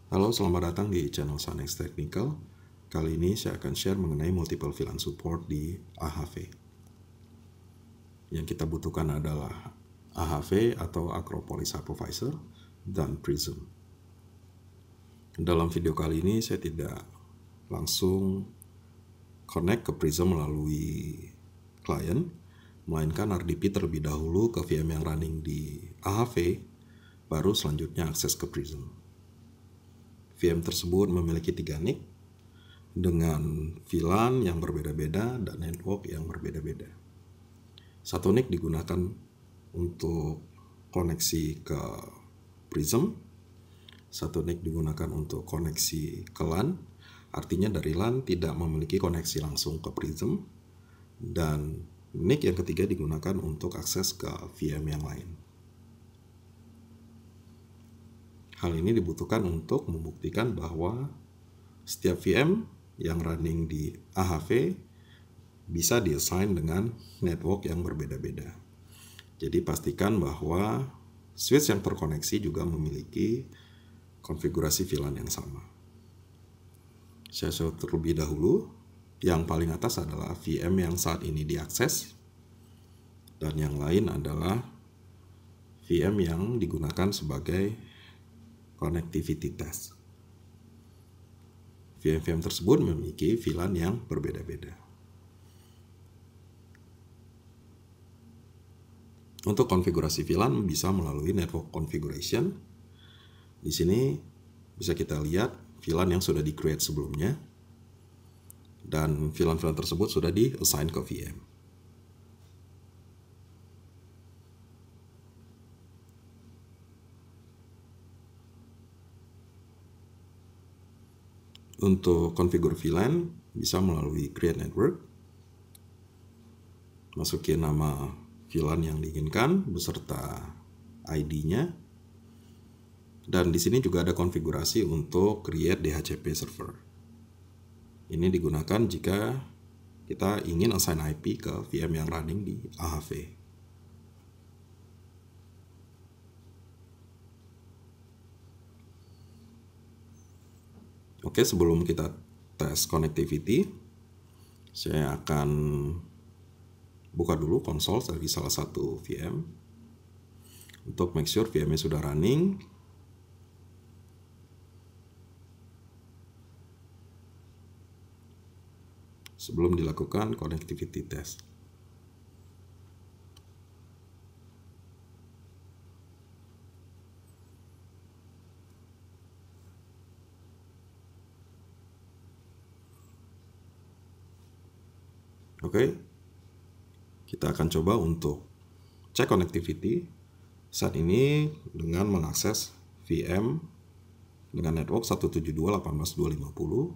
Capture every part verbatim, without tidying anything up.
Halo, selamat datang di channel Sanex Technical. Kali ini saya akan share mengenai multiple V LAN support di A H V. Yang kita butuhkan adalah A H V atau Acropolis Hypervisor dan Prism. Dalam video kali ini saya tidak langsung connect ke Prism melalui klien, melainkan R D P terlebih dahulu ke V M yang running di A H V, baru selanjutnya akses ke Prism. V M tersebut memiliki tiga N I C dengan V LAN yang berbeda-beda dan network yang berbeda-beda. Satu N I C digunakan untuk koneksi ke Prism, satu N I C digunakan untuk koneksi ke LAN, artinya dari LAN tidak memiliki koneksi langsung ke Prism, dan N I C yang ketiga digunakan untuk akses ke V M yang lain. Hal ini dibutuhkan untuk membuktikan bahwa setiap V M yang running di A H V bisa di-assign dengan network yang berbeda-beda. Jadi pastikan bahwa switch yang terkoneksi juga memiliki konfigurasi V LAN yang sama. Saya show terlebih dahulu, yang paling atas adalah V M yang saat ini diakses, dan yang lain adalah V M yang digunakan sebagai connectivity test. V M-V M tersebut memiliki V LAN yang berbeda-beda. Untuk konfigurasi V LAN bisa melalui network configuration. Di sini bisa kita lihat V LAN yang sudah di-create sebelumnya, dan V LAN-V LAN tersebut sudah di-assign ke V M. Untuk konfigur V LAN bisa melalui create network, masukin nama V LAN yang diinginkan beserta I D-nya, dan di sini juga ada konfigurasi untuk create D H C P server. Ini digunakan jika kita ingin assign I P ke V M yang running di A H V. Oke, sebelum kita tes connectivity, saya akan buka dulu konsol dari salah satu V M untuk make sure V M-nya sudah running. Sebelum dilakukan connectivity test. Oke, kita akan coba untuk cek connectivity saat ini dengan mengakses V M dengan network satu tujuh dua dot delapan belas dot dua ratus lima puluh,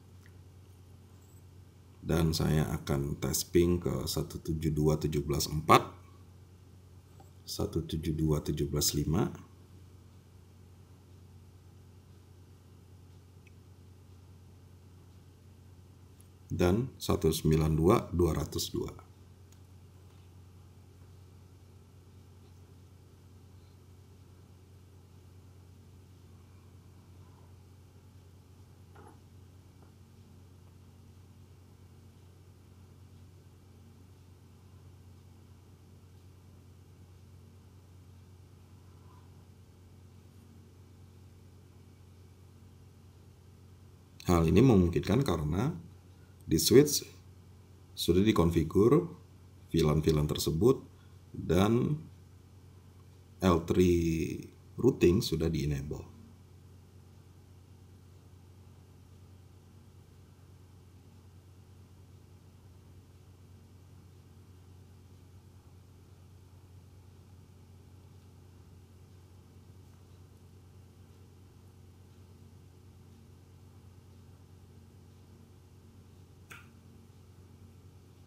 dan saya akan tes ping ke satu tujuh dua dot tujuh belas dot empat, satu tujuh dua dot tujuh belas dot lima, dan satu sembilan dua dot dua nol dua. Hal ini memungkinkan karena di switch sudah dikonfigur V LAN-V LAN tersebut dan L tiga routing sudah di-enable.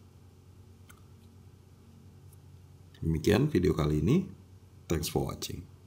Demikian video kali ini. Thanks for watching.